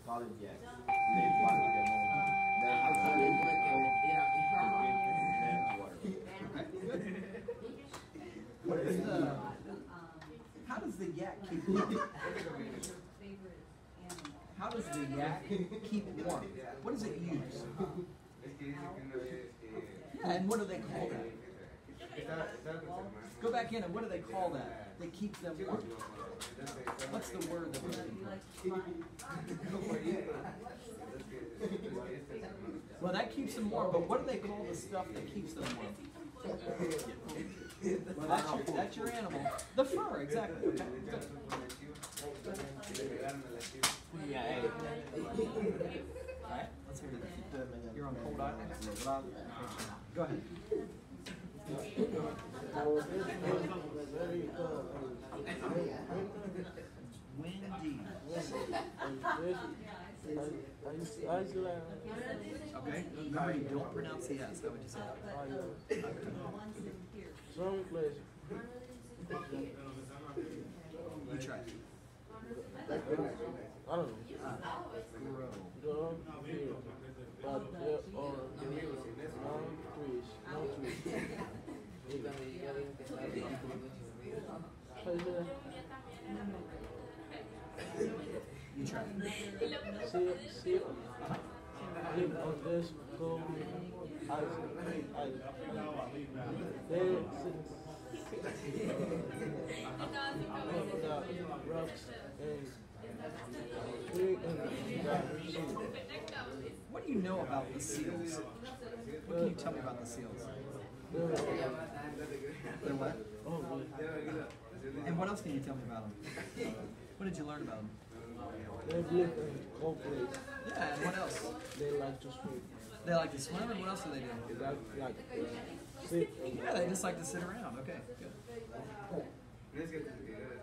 College Jack. They probably get What is how does the yak keep warm? How does the yak keep warm? What does it use? Yeah, and what do they call that? Go back in and what do they call that? That keeps them warm. What's the word that we're looking for? Well, that keeps them warm, but what do they call the stuff that keeps them warm? Well, that's your animal. The fur, exactly. Okay. Yeah, hey. All right, let's hear it. You're on Cold Island? Go ahead. Windy. Okay. Remember, you don't pronounce the S. How would you say that? Strong place. You try it. I don't know. Grow. Here. But there are no trees. No trees. You try it. See, live on this cold ice. They the rocks and tree and What do you know about the seals? What can you tell me about the seals? They're what? oh, And what else can you tell me about them? What did you learn about them? they live in cold place. Yeah, and what else? They like to swim. They like to swim, and what else do they do? They like sit. Yeah, they just like to sit around. Okay, good.